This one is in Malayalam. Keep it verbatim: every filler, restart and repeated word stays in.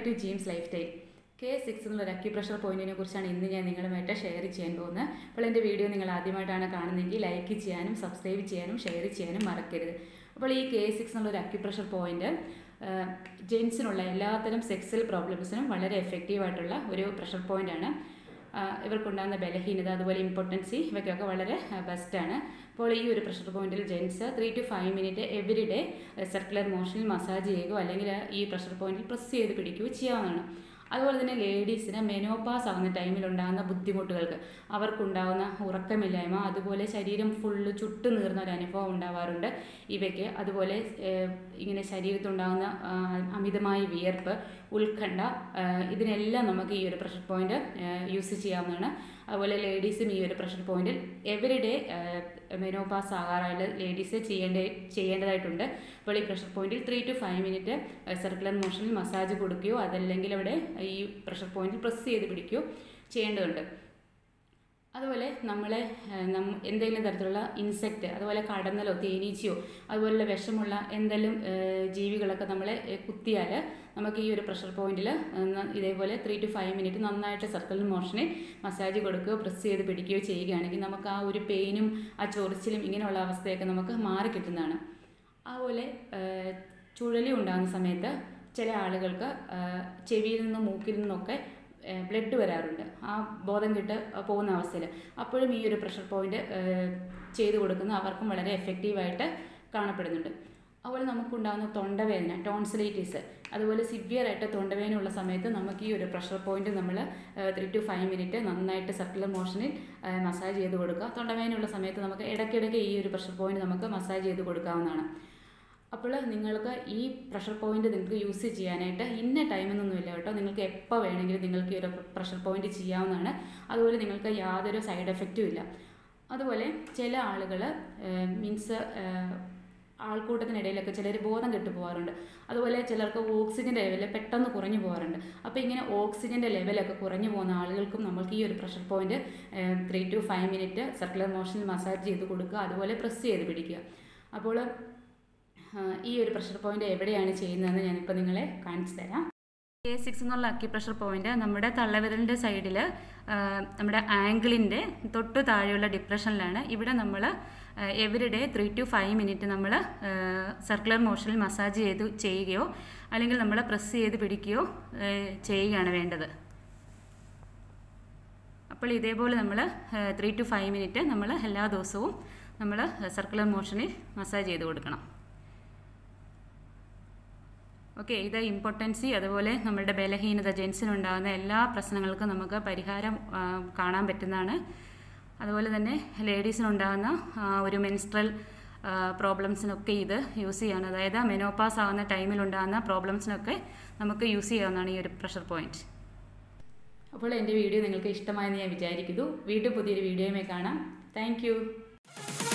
Back to Jeems lifestyle. K six എന്നുള്ള ഒരു അക്യുപ്രഷർ പോയിന്റിനെ കുറിച്ചാണ് ഇന്ന് ഞാൻ നിങ്ങളുമായിട്ട് ഷെയർ ചെയ്യാൻ പോകുന്നത്. അപ്പോൾ എൻ്റെ വീഡിയോ നിങ്ങൾ ആദ്യമായിട്ടാണ് കാണുന്നതെങ്കിൽ ലൈക്ക് ചെയ്യാനും സബ്സ്ക്രൈബ് ചെയ്യാനും ഷെയർ ചെയ്യാനും മറക്കരുത്. അപ്പോൾ ഈ കെ സിക്സ് എന്നുള്ള ഒരു അക്യുപ്രഷർ പോയിന്റ് ജെൻസിനുള്ള എല്ലാത്തരം സെക്സൽ പ്രോബ്ലംസിനും വളരെ എഫക്റ്റീവായിട്ടുള്ള ഒരു പ്രഷർ പോയിൻ്റാണ്. ഇവർക്കുണ്ടാകുന്ന ബലഹീനത, അതുപോലെ ഇമ്പോർട്ടൻസി, ഇവയ്ക്കൊക്കെ വളരെ ബെസ്റ്റാണ്. അപ്പോൾ ഈ ഒരു പ്രഷർ പോയിന്റിൽ gents three to five minute every day circular മോഷനിൽ മസാജ് ചെയ്യുകയോ അല്ലെങ്കിൽ ഈ പ്രഷർ പോയിന്റിൽ പ്രസ് ചെയ്ത് പിടിക്കുകയോ ചെയ്യാവുന്നതാണ്. അതുപോലെ തന്നെ ലേഡീസിന് മെനോപാസ് ആകുന്ന ടൈമിലുണ്ടാകുന്ന ബുദ്ധിമുട്ടുകൾക്ക്, അവർക്കുണ്ടാകുന്ന ഉറക്കമില്ലായ്മ, അതുപോലെ ശരീരം ഫുള്ള് ചുട്ടു നീർന്ന ഒരു അനുഭവം ഉണ്ടാവാറുണ്ട് ഇവയ്ക്ക്. അതുപോലെ ഇങ്ങനെ ശരീരത്തുണ്ടാകുന്ന അമിതമായ വിയർപ്പ്, ഉത്കണ്ഠ, ഇതിനെല്ലാം നമുക്ക് ഈ ഒരു പ്രഷർ പോയിന്റ് യൂസ് ചെയ്യാവുന്നതാണ്. അതുപോലെ ലേഡീസും ഈ ഒരു പ്രഷർ പോയിന്റിൽ എവറി ഡേ മെനോപാസ് ആകാറായിട്ട് ലേഡീസ് ചെയ്യേണ്ട ചെയ്യേണ്ടതായിട്ടുണ്ട്. അപ്പോൾ ഈ പ്രഷർ പോയിന്റിൽ three to five minute circular മോഷനിൽ മസാജ് കൊടുക്കുകയോ അതല്ലെങ്കിൽ അവിടെ ഈ പ്രഷർ പോയിന്റിൽ പ്രസ് ചെയ്ത് പിടിക്കുകയോ ചെയ്യേണ്ടതുണ്ട്. അതുപോലെ നമ്മളെ എന്തെങ്കിലും തരത്തിലുള്ള ഇൻസെക്റ്റ്, അതുപോലെ കടന്നലോ തേനീച്ചയോ അതുപോലുള്ള വിഷമുള്ള എന്തെങ്കിലും ജീവികളൊക്കെ നമ്മളെ കുത്തിയാൽ നമുക്ക് ഈ ഒരു പ്രഷർ പോയിന്റിൽ ഇതേപോലെ ത്രീ ടു ഫൈവ് മിനിറ്റ് നന്നായിട്ട് സർക്കുലർ മോഷനിൽ മസാജ് കൊടുക്കുകയോ പ്രസ് ചെയ്ത് പിടിക്കുകയോ ചെയ്യുകയാണെങ്കിൽ നമുക്ക് ആ ഒരു പെയിനും ആ ചൊറിച്ചിലും ഇങ്ങനെയുള്ള അവസ്ഥയൊക്കെ നമുക്ക് മാറി കിട്ടുന്നതാണ്. അതുപോലെ ചുഴലി ഉണ്ടാകുന്ന സമയത്ത് ചില ആളുകൾക്ക് ചെവിയിൽ നിന്നും മൂക്കിൽ നിന്നൊക്കെ ബ്ലഡ് വരാറുണ്ട്, ആ ബോധം കിട്ട് പോകുന്ന അവസ്ഥയിൽ. അപ്പോഴും ഈ ഒരു പ്രഷർ പോയിന്റ് ചെയ്ത് കൊടുക്കുന്ന അവർക്കും വളരെ എഫക്റ്റീവായിട്ട് കാണപ്പെടുന്നുണ്ട്. അതുപോലെ നമുക്കുണ്ടാകുന്ന തൊണ്ടവേദന, ടോൺസിലൈറ്റിസ്, അതുപോലെ സിവിയറായിട്ട് തൊണ്ടവേദനയുള്ള സമയത്ത് നമുക്ക് ഈ ഒരു പ്രഷർ പോയിന്റ് നമ്മൾ ത്രീ ടു ഫൈവ് മിനിറ്റ് നന്നായിട്ട് സർക്കുലർ മോഷനിൽ മസാജ് ചെയ്ത് കൊടുക്കുക. തൊണ്ടവേദനയുള്ള സമയത്ത് നമുക്ക് ഇടയ്ക്കിടയ്ക്ക് ഈ ഒരു പ്രഷർ പോയിന്റ് നമുക്ക് മസാജ് ചെയ്ത് കൊടുക്കാവുന്നതാണ്. അപ്പോൾ നിങ്ങൾക്ക് ഈ പ്രഷർ പോയിന്റ് നിങ്ങൾക്ക് യൂസ് ചെയ്യാനായിട്ട് ഇന്ന ടൈമെന്നൊന്നുമില്ല കേട്ടോ. നിങ്ങൾക്ക് എപ്പോൾ വേണമെങ്കിലും നിങ്ങൾക്ക് ഈ ഒരു പ്രഷർ പോയിന്റ് ചെയ്യാവുന്നതാണ്. അതുപോലെ നിങ്ങൾക്ക് യാതൊരു സൈഡ് എഫക്റ്റും ഇല്ല. അതുപോലെ ചില ആളുകൾ മീൻസ് ആൾക്കൂട്ടത്തിനിടയിലൊക്കെ ചിലർ ബോധം കെട്ടു പോകാറുണ്ട്. അതുപോലെ ചിലർക്ക് ഓക്സിജൻ്റെ ലെവൽ പെട്ടെന്ന് കുറഞ്ഞു പോകാറുണ്ട്. അപ്പോൾ ഇങ്ങനെ ഓക്സിജൻ്റെ ലെവലൊക്കെ കുറഞ്ഞു പോകുന്ന ആളുകൾക്കും നമ്മൾക്ക് ഈ ഒരു pressure point three to five minute circular മോഷനിൽ മസാജ് ചെയ്ത് കൊടുക്കുക, അതുപോലെ പ്രസ് ചെയ്ത് പിടിക്കുക. അപ്പോൾ ഈ ഒരു പ്രഷർ പോയിന്റ് എവിടെയാണ് ചെയ്യുന്നതെന്ന് ഞാനിപ്പോൾ നിങ്ങളെ കാണിച്ചു തരാം. കെ സിക്സ് എന്നുള്ള അക്യുപ്രഷർ പോയിന്റ് നമ്മുടെ തള്ളവിരലിൻ്റെ സൈഡിൽ നമ്മുടെ ആംഗിളിൻ്റെ തൊട്ട് താഴെയുള്ള ഡിപ്രഷനിലാണ്. ഇവിടെ നമ്മൾ every day three to five minute നമ്മൾ സർക്കുലർ മോഷനിൽ മസാജ് ചെയ്ത് ചെയ്യുകയോ അല്ലെങ്കിൽ നമ്മൾ പ്രസ് ചെയ്ത് പിടിക്കുകയോ ചെയ്യുകയാണ് വേണ്ടത്. അപ്പോൾ ഇതേപോലെ നമ്മൾ ത്രീ ടു ഫൈവ് മിനിറ്റ് നമ്മൾ എല്ലാ ദിവസവും നമ്മൾ സർക്കുലർ മോഷനിൽ മസാജ് ചെയ്ത് കൊടുക്കണം. ഓക്കെ, ഇത് ഇമ്പോർട്ടൻസി, അതുപോലെ നമ്മളുടെ ബലഹീനത, ജെൻസിനുണ്ടാകുന്ന എല്ലാ പ്രശ്നങ്ങൾക്കും നമുക്ക് പരിഹാരം കാണാൻ പറ്റുന്നതാണ്. അതുപോലെ തന്നെ ലേഡീസിനുണ്ടാകുന്ന ഒരു മെൻസ്ട്രൽ പ്രോബ്ലംസിനൊക്കെ ഇത് യൂസ് ചെയ്യാൻ, അതായത് മെനോപാസ് ആകുന്ന ടൈമിലുണ്ടാകുന്ന പ്രോബ്ലംസിനൊക്കെ നമുക്ക് യൂസ് ചെയ്യാവുന്നതാണ് ഈ ഒരു പ്രഷർ പോയിന്റ്. അപ്പോൾ എൻ്റെ വീഡിയോ നിങ്ങൾക്ക് ഇഷ്ടമായെന്ന് ഞാൻ വിചാരിക്കുന്നു. വീണ്ടും പുതിയൊരു വീഡിയോയുമായി കാണാം. താങ്ക്